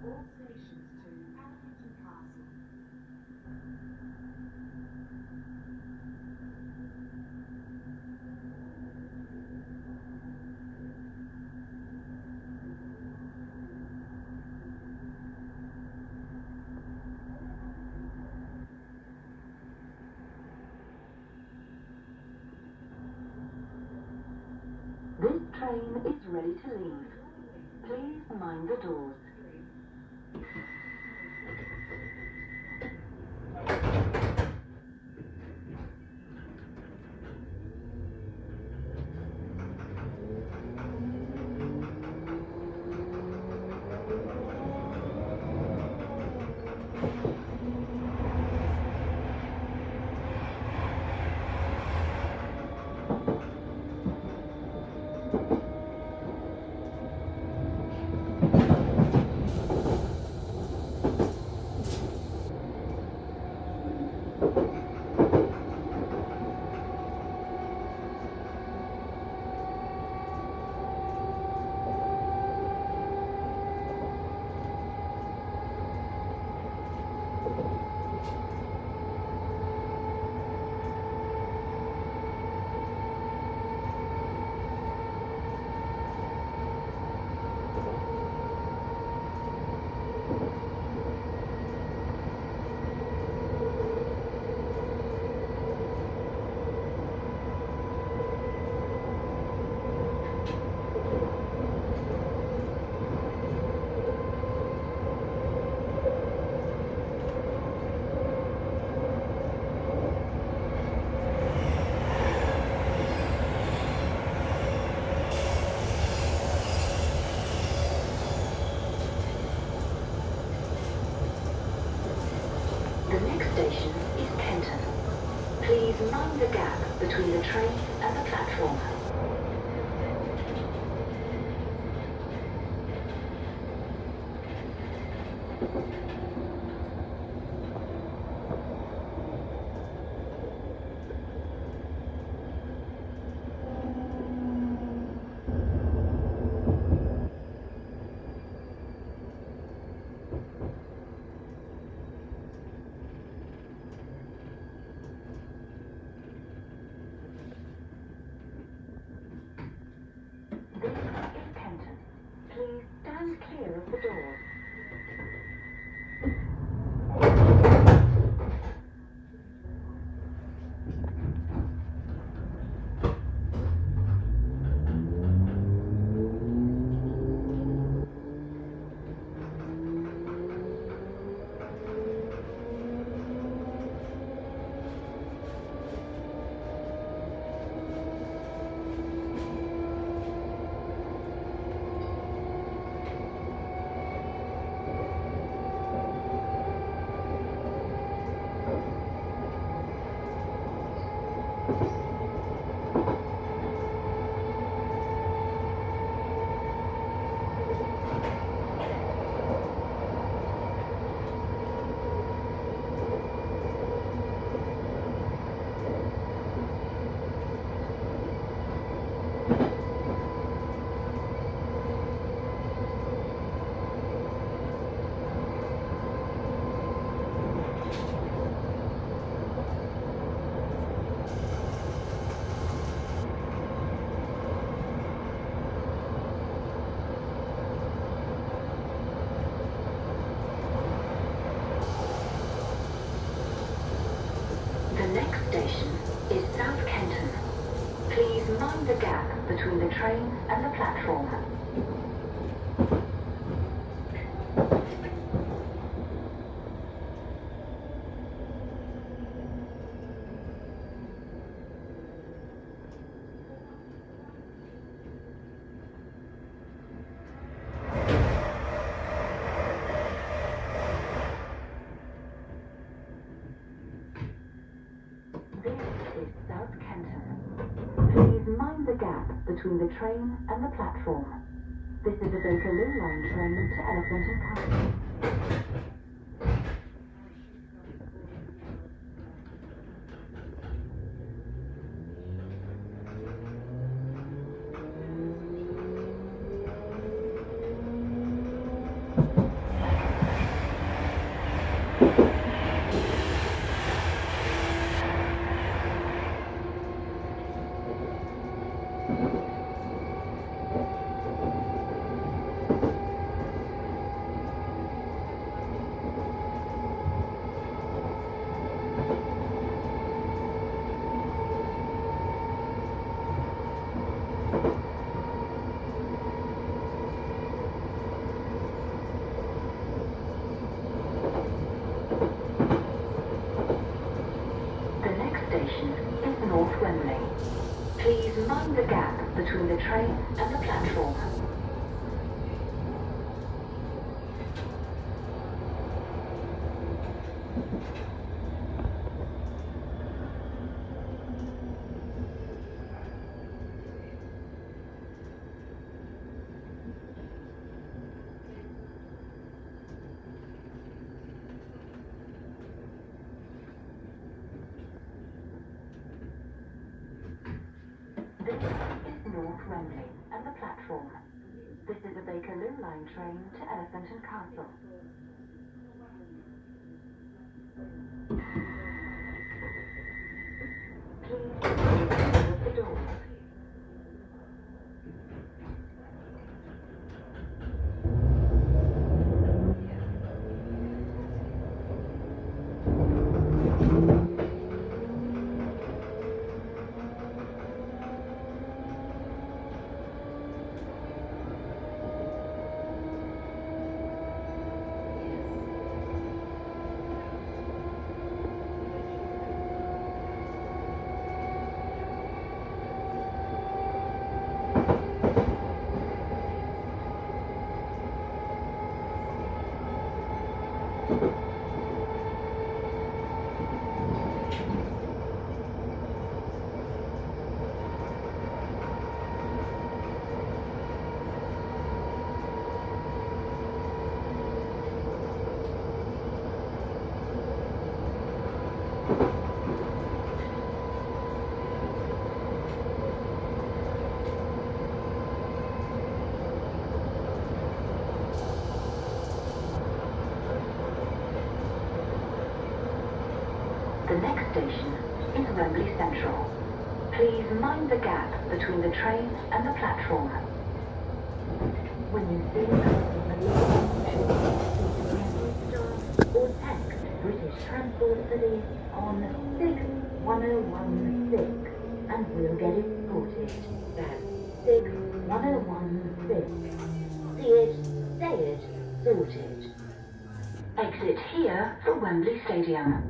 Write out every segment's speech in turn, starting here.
All stations to Elephant Castle. This train is ready to leave. Please mind the doors. The next station is Kenton. Please mind the gap between the train and the platform. This is Kenton. Please stand clear of the doors. The next station is South Kenton. Please mind the gap between the train and the platform. This is South Kenton. Please mind the gap between the train and the platform. This is a Bakerloo Line train to Elephant and Castle. between the train and the platform. This is North Wembley and the platform. This is a Bakerloo Line train to Elephant and Castle. Please stay clear of the doors. The next station is Wembley Central. Please mind the gap between the train and the platform. When you see or text British Transport Service on 61016 and we'll get it sorted. That's 61016. See it, say it, sorted. Exit here for Wembley Stadium.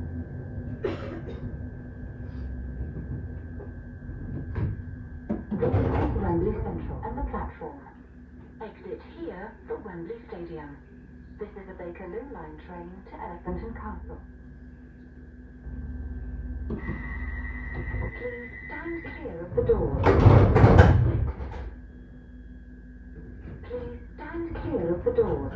This is Wembley Central and the platform. Exit here for Wembley Stadium. This is a Bakerloo Line train to Elephant and Castle. Please stand clear of the doors. Please stand clear of the doors.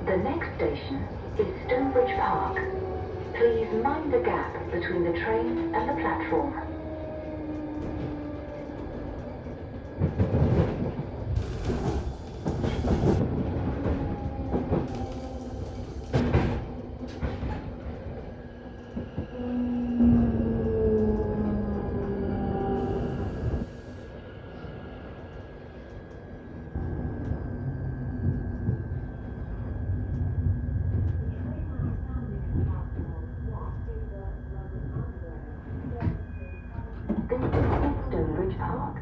The next station is Stonebridge Park. Please mind the gap between the train and the platform. This is Stonebridge Park.